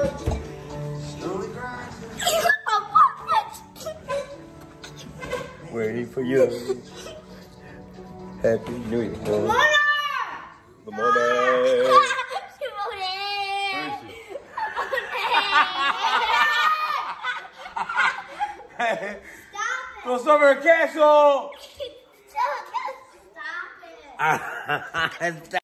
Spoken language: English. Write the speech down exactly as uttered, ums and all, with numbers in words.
Waiting for you. Happy New Year. Good morning. Good morning. Good morning. Hey, Stop go summer castle. it. Stop it. Stop.